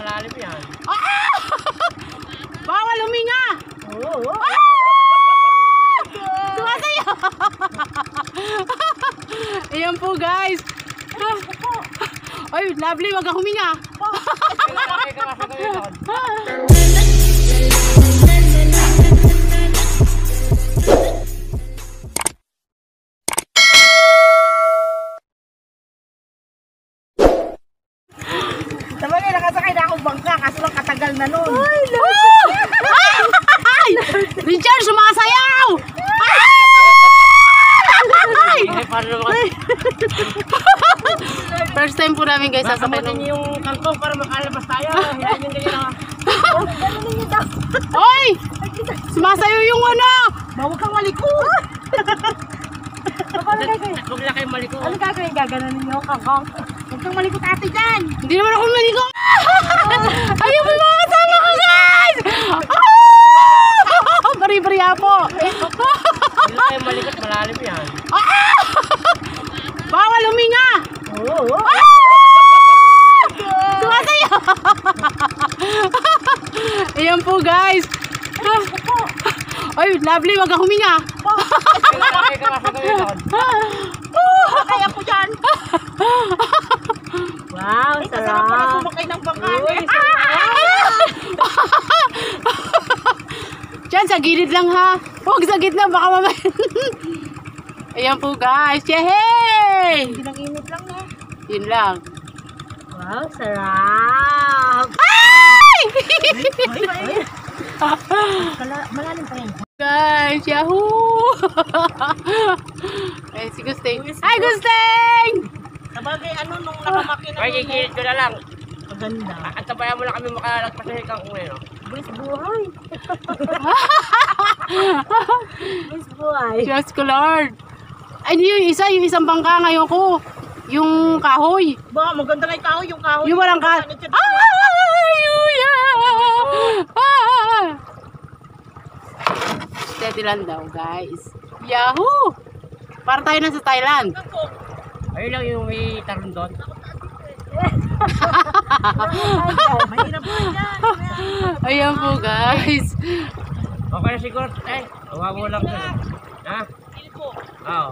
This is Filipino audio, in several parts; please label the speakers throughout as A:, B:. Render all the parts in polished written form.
A: malalim yan.
B: Bawal huminga!
C: Oo.
B: Sumasayo! Ayan po guys. Ay, lovely, wag kang huminga.
C: Sabagay, nakasakay na akong bangka kaso lang katagal na nun.
B: Ay! Richard, sumasayaw! Ay! First time po namin guys sasakay
A: Makamutin
B: ng...
A: yung kangkong para makalabas tayo. Hilahin yung ganyan na.
B: Oy! Sumasayaw yung ano!
C: Huwag kang maliko. Paano gagawin?
A: Huwag na kayo maliko.
C: Ano gagawin? Gaganon ninyo, kangkong. Huwag kang malikot ate dyan.
B: Hindi naman ako maligo! Ayaw mo mga kasama ko guys! Bari-bariya po!
A: Huwag na kayo malikot, malalim yan.
B: Bawal huminga!
C: Oo.
B: Sumasayo! Ayan po guys! Ay, lovely, wag kang huminga!
C: Kaya ko dyan. Wow, sarap pala sumakay ng bangka.
B: Diyan, sa gilid lang ha! Huwag sa gitna, baka mamaya! Ayan po guys! Yehey!
C: Hindi nang init lang na.
B: Yun lang.
C: Wow, sarap.
B: Ay!
C: Malalim pa yan.
B: Guys, yahoo! Ay, si Gusting. Hi, Gusting!
C: Sabagay, ano, nung nakamakina
A: Ay, gigilid ko na lang.
C: maganda.
A: At tabayan mo lang kami makalagpas sa kangkong ngayon.
C: Buwis buhay. Buwis buhay.
B: Diyos ko, Lord. Ay, yung isang bangka ngayon ko. Yung kahoy.
C: Ba, maganda nga yung kahoy. Yung kahoy.
B: Yung walang ka... Hallelujah! Steady lang daw, guys. Yahoo! Para tayo na sa Thailand.
A: Ayun lang yung may tarun doon.
C: Mahirap po dyan.
B: Ayan po, guys.
A: Okay na siguro. Ay, huwag mo lang. Ha? Oo.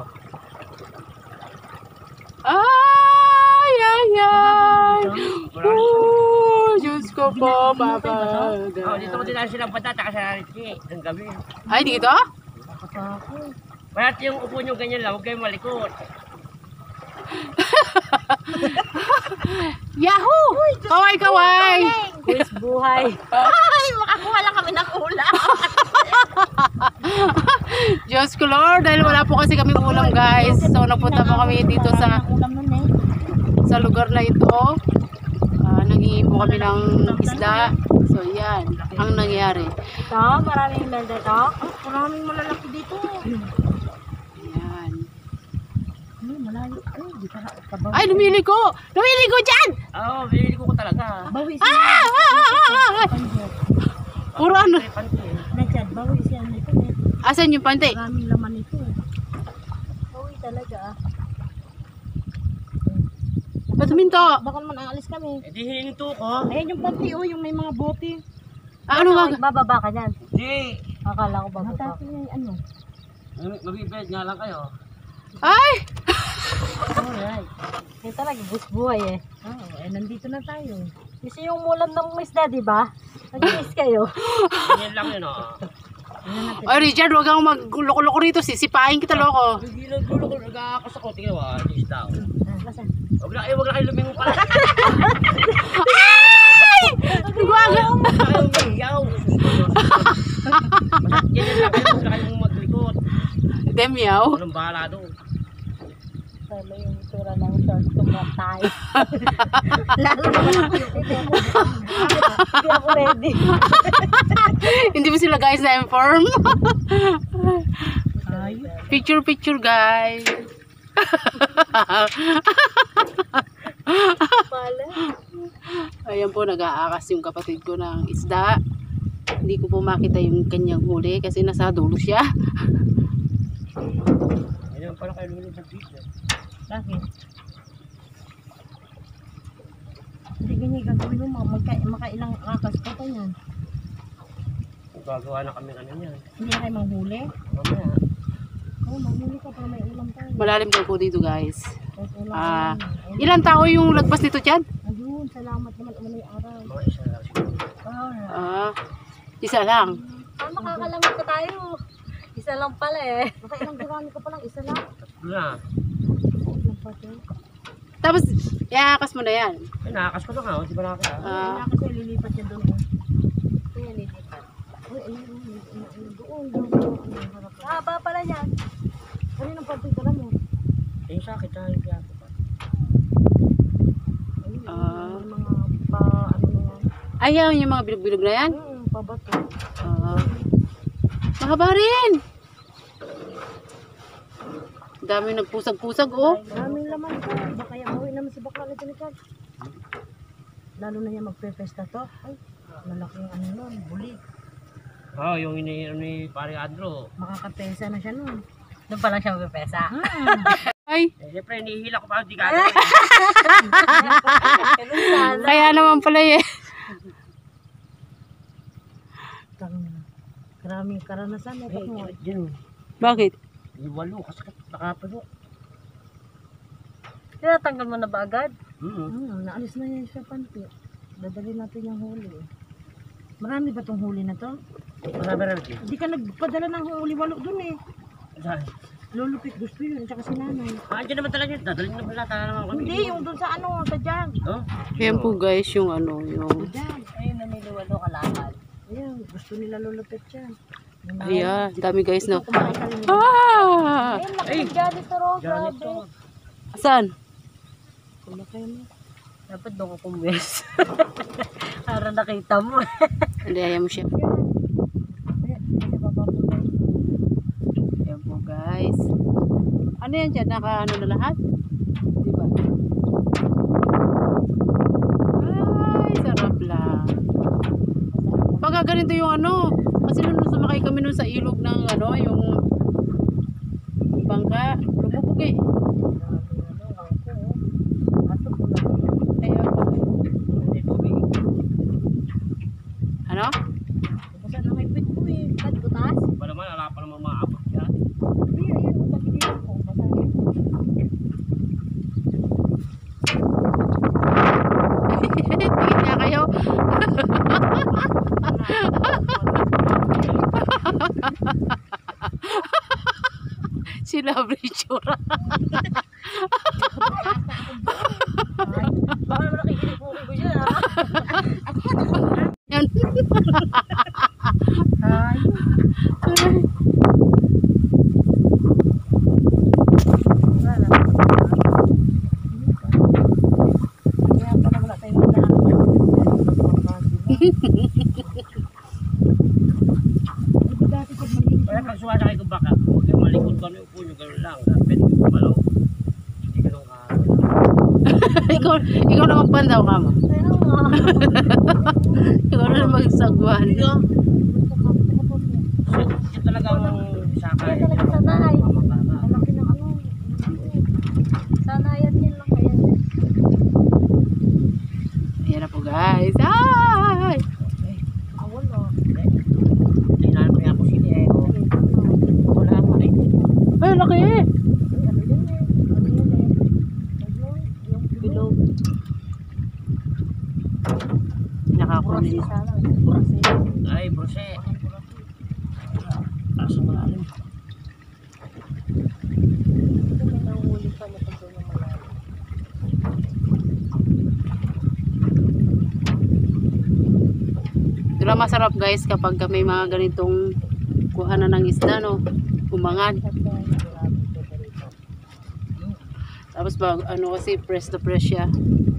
B: Ay, ay, ay. Diyos ko po, Papa.
A: Oh, dito mo din lang silang patata kasi narin ng gabi.
B: Ay, dito?
A: Kaya yung upo nyo ganyan lang, huwag kayong malikot.
B: Yahoo! Kaway, kaway!
C: Buwis buhay. Ay, makakuha lang kami ng ulam.
B: Diyos ko, Lord, dahil wala po kasi kami ulam, guys. So, napunta po kami dito sa lugar na ito. Nag-iimbo kami ng isda. So, yan ang nangyari.
C: Ito, maraming landa ito. Maraming malalaki dito.
B: Yan.
C: Malayo. Ay, di ka kabaw.
B: Ay, lumiligo! Lumiligo dyan!
A: Oo, binili ko talaga.
C: Bawi
B: Ah!
C: siya.
B: Puro ano?
C: Nandiyan, bawi siya nito.
B: Asan yung pante?
C: Maraming laman ito. Bawi talaga.
B: Ba't huminto?
C: Baka naman aalis kami.
A: Eh di hininto ko.
C: Ayan yung panty, oh, yung may mga bote.
B: Ah, ano nga?
C: Bababa ka dyan.
A: Di.
C: Akala ko bababa. Matati na yung ano.
A: Mabibed nga lang kayo.
B: Ay!
C: Alright. Kaya talaga, buhay eh. Nandito na tayo. Kasi yung mulam ng isda, di ba? Nag-miss kayo.
A: Ganyan lang yun, oh.
B: Ay, Richard, huwag kang magloko-loko rito. Sisipahin kita, loko.
A: Hindi nagulog ko, nag-aakas ako. Tingnan mo, is daw.
C: Basan?
A: Huwag na kayo lumingo pala.
B: Ay! Nagwaga!
A: Huwag na kayo umiyaw. Ganyan lang kayo, huwag na kayong maglikot.
B: Demyaw.
A: Anong bahala doon?
C: Lalo yung tura ng short tumatay. Lalo naman ako yung hindi ako ready.
B: Hindi mo sila guys na-inform. Picture, guys. Ayan po, nag-aakas yung kapatid ko ng isda. Hindi ko po makita yung kanyang huli kasi nasa dulo siya.
A: Ayun pala kayo lumingo sa beach.
C: Bakit? Hindi ganyan gagawin mo, makailang akas pa pa yan.
A: Gagawa na kami kanina.
C: Hindi na kayo manghuli.
A: Mamaya.
C: Oo, manghuli ka para may ulam tayo.
B: Malalim daw po dito guys.
C: Kahit ulam
B: Ah,
C: tayo.
B: ilang tao yung lagpas nito Chad?
C: Ayun, salamat naman umano'y araw.
A: Mga isa lang siguro.
B: Isa lang.
C: Makakalamit ka tayo. Isa lang pala eh. Makailang garami ka palang, isa lang.
A: Tatlo na.
C: Ilang pa ito?
B: Tapos, iakas mo na yan.
A: Ay, nakakas ko na nga. Di ba nakakas?
B: Ah,
C: Kasi lilipat siya doon. Kaya lilipat. Uy, doon. Haba pala yan. Ano yung pagpitara mo?
A: Yung sakit na yung piyato pa.
C: Ayun, yung mga pa, ano na yan.
B: ayan yung mga bilog-bilog na yan.
C: Pabato.
B: Mahaba rin. Dami nagpusag-pusag oh.
C: Maraming laman ko. Baka yung uwi naman si Bakla na dyan. Lalo na niya magpe-festa to. Ay, lalaking ano nun, buli.
A: Oo, yung ni Pare Andro.
C: Makakapesa na siya nun. Doon pa lang siya magpe-pesa.
B: Ay,
A: Siyempre, nihihila ko pa. Di ka
B: kaya naman pala eh.
C: Maraming karanasan.
A: Diyan.
B: Bakit?
A: Yung walo. Kasi nakapalo.
C: Tinatanggal mo na ba agad?
A: Mm-hmm.
C: Naalis na yan siya panty. Dadali natin yung huli. Marami ba tong huli na to?
A: Marami.
C: Hindi ka nagpadala ng huli walo dun eh.
A: Saan?
C: Lulupit gusto yun, tsaka si nanay.
A: Andiyan naman talaga yun. Dadalhin na pala. Tala naman kami.
C: Hindi, yung dun sa ano, sa dyan.
A: Oh?
B: Ayan po guys yung ano, yung...
C: Dyan. Ayun, namiliwalo kalakal. Ayun, gusto nila lulupit yan.
B: Ayan, dami guys na.
C: Kumain ka rin.
B: Ah!
C: Ayun, laki dyan ito, Ro.
A: Diyan
C: Grabe.
A: ito.
B: Saan?
C: Kumakain mo. Dapat doon ko kumwes. Para nakita mo.
B: Hindi, ayaw mo siya. Ayan po guys. Ano yan dyan? Naka ano na lahat? Diba? Ay, sarap lang. Pagka ganito yung ano, kasi nung sumakay kami nun sa ilog ng ano, yung bangka, lumubog eh. Kaya po. Ano?
C: Basta na may pit ko eh. Kad butas?
A: Pa naman, ala pa naman maabot yan.
C: Hindi, ayun. Pagkilihan ko. Basta
B: Tingin niya kayo. Sila Brichura.
C: baka naman nakikinig ko ko dyan ha.
B: Yan.
C: Ay. Kaya pala wala tayong magdaan. Dati pag malinis.
A: Kaya pag sumasakay ko baka, huwag yung malikot ko ano yung upo nyo, gano'n lang. Dapat yung kumalaw. Hindi ganun ka.
B: ikaw na magpandaw ka mo.
C: Kaya nga.
B: Ikaw na magsagwan.
A: So, yun talaga ang sakay.
C: Kaya talaga sanay.
A: Mamangkama.
C: Ang laki ng ano. Sanayan din lang kaya.
B: Ayan na po guys. Ay!
C: Awol o.
A: Hindi na namin ako sili eh. Wala ako eh.
B: Ay, laki eh.
C: Ano yun eh? Ano yun eh? Ano? Yung bilog.
B: Nakakunin.
C: Sana. Burasi.
A: Ay, brose. Kaso malalim.
C: Ito may nahuli pa na pag yung malalim.
B: Ito lang masarap guys kapag may mga ganitong kuhanan ng isda no. Umangan. Tapos ba ano kasi press to press siya.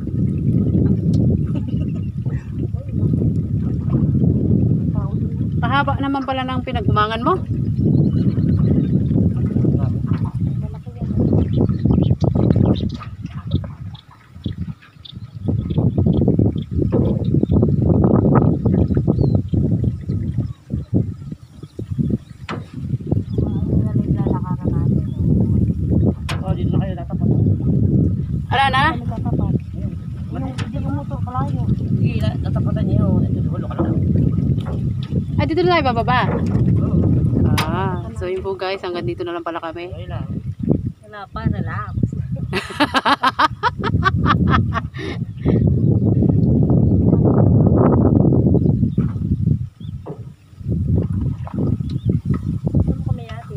B: Pahaba naman pala ng pinag-umangan mo.
C: Malaki yan. Ano na naglalakaran natin.
A: Oh, dito na kayo tatapat.
B: Ala na?
C: Nagtatapat. Yung motor pala
B: Dito na tayo bababa.
A: Oo.
B: So yun po guys, hanggang dito na lang pala kami.
A: Ayun lang.
C: Wala pa, relax. Saan kami ate?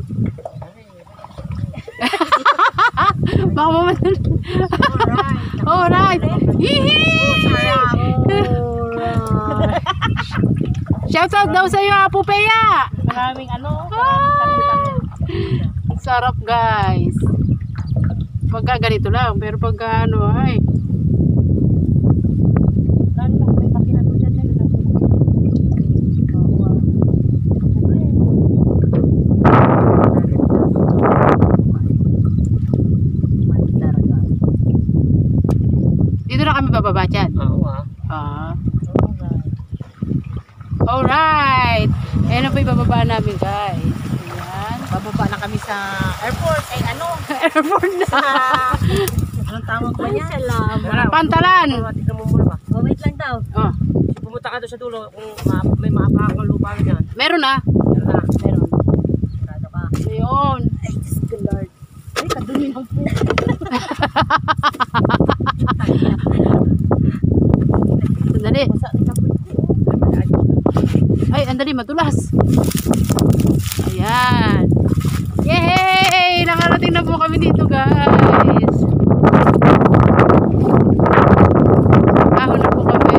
B: Baka mamatay.
C: Alright.
B: Alright. Hihi!
C: Alright.
B: Shout out daw sa iyo, Apo Peya.
C: Maraming ano,
B: Sarap guys. Pagka ganito lang, pero pagka ano ay.
C: lalo na kung may makina doon dyan.
B: Dito na kami bababa dyan.
A: Oo ah.
B: Alright. Ayan na po yung bababa namin guys. Ayan.
C: Bababa na kami sa airport. Ay ano?
B: Airport na.
C: Anong tawag ba yan? Salamat.
B: Pantalan.
A: Tignan mo muna ba?
C: Oh, wait lang daw.
B: Oh,
A: Pumunta ka doon sa dulo kung may maapakang lupa ka dyan.
B: meron na.
A: Meron na.
C: Meron. Sigurado ka.
B: Ayun.
C: Ay, Diyos ko Lord. Ay, kadumi ng po.
B: Sandali.
C: Saan ka po?
B: Ay, andali, madulas. Ayan. Yay! Nakarating na po kami dito, guys. Ahon na po kami.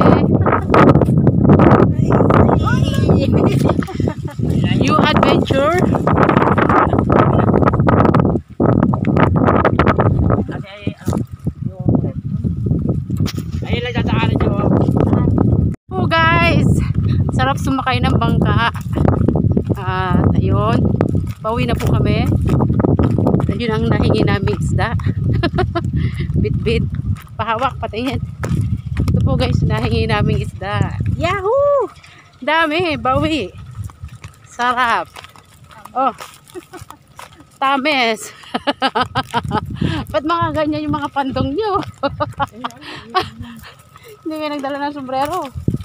B: New adventure.
A: Kasi ayun lang dadaanan nyo.
B: Oh, guys. Sarap sumakay ng bangka. At ayun. Pauwi na po kami. Ayun ang nahingi namin isda. Bit-bit. Pahawak, patingin. Ito po guys, nahingi namin isda. Yahoo! Dami, bawi. Sarap. Oh. Tames. Ba't mga ganyan yung mga pandong nyo? Hindi kayo nagdala ng sombrero.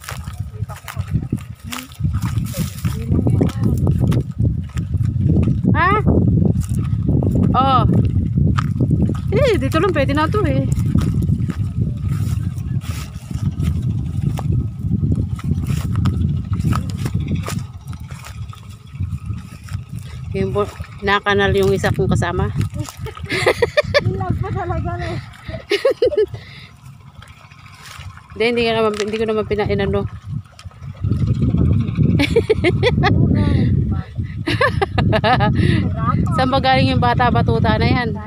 B: Ha? Oh. Dito lang pwede na to eh. Yun po, nakanal yung isa kong kasama.
C: Ilag pa talaga eh.
B: Hindi ko naman pinainano. Saan ba galing yung bata batuta na yan?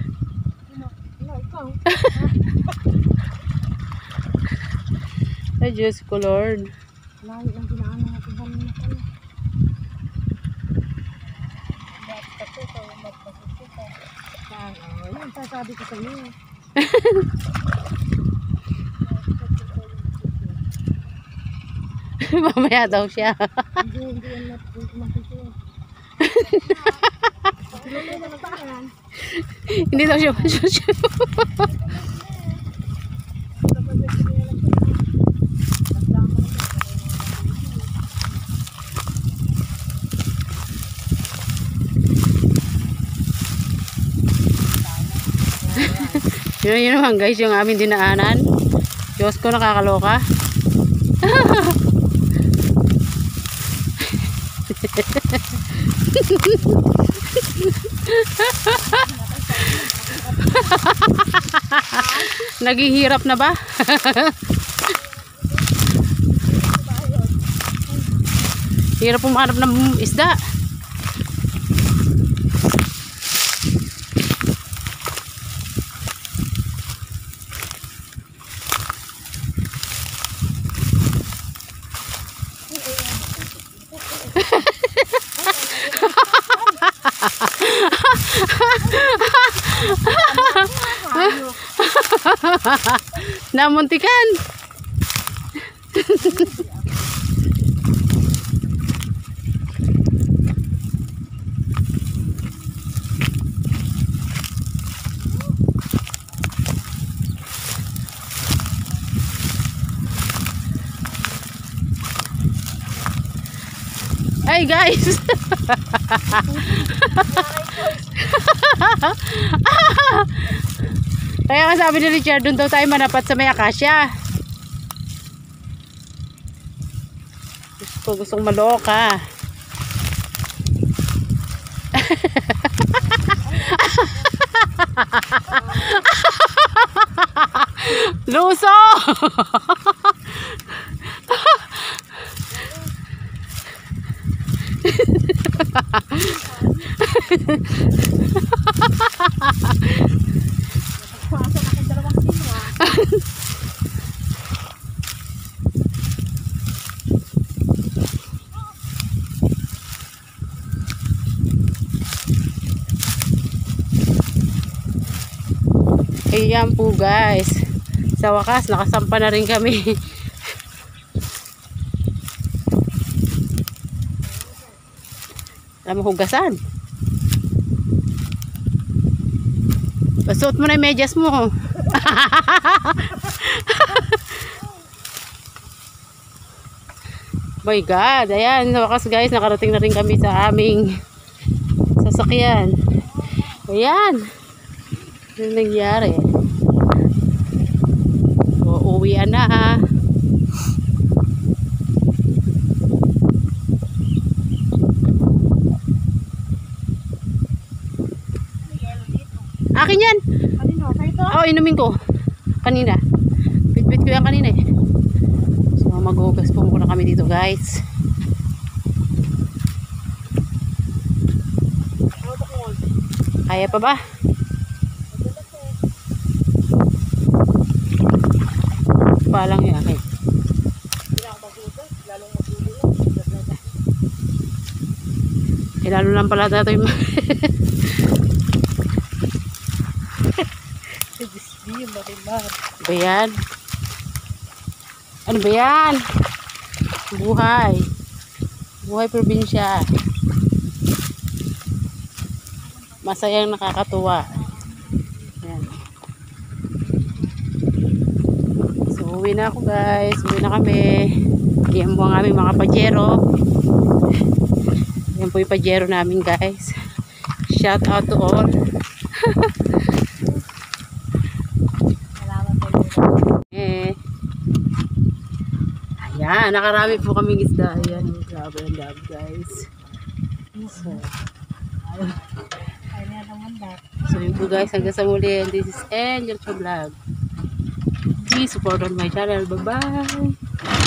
B: Ay, Diyos ko Lord.
C: Lahat ng kinaano natin kanina pala. Yan, sasabi ko sa iyo.
B: Mamaya daw siya.
C: Hindi yan masisip.
B: Hindi daw siya masya. Yun naman guys, yung aming dinaanan. Diyos ko, nakakaloka. Naghihirap na ba? Hirap pumanap ng isda. Namuntikan. Hi guys. Kaya nga sabi ni Richard, doon daw tayo manapat sa may akasya. Gustong maloka. Luso. Ayan po guys, sa wakas nakasampa na rin kami. Alam mo hugasan. Pasuot mo na yung medyas mo. My God, ayan, sa wakas guys, nakarating na rin kami sa aming sasakyan. Ayan. Ano nangyari? So, uwian na ha. Akin yan.
C: Kanino? Sa ito?
B: Oo, inumin ko. Kanina. Bit-bit ko yan kanina eh. So, maghugas po muna kami dito guys. Kaya pa ba? Palang yung akin. Lalo lang pala dito yung ba yan? Ano ba yan? Buhay. Buhay probinsya. Masayang nakakatuwa. Yan. So, uwi na ako guys. Uwi na kami. Yan po ang aming mga pajero. Yan po yung pajero namin guys. Shout out to all. Ayan, nakarami po kaming isda. Ayan, grabe ang dami guys. So yun po guys, hanggang sa muli. And this is Angel Vlog. Please support on my channel. Bye bye.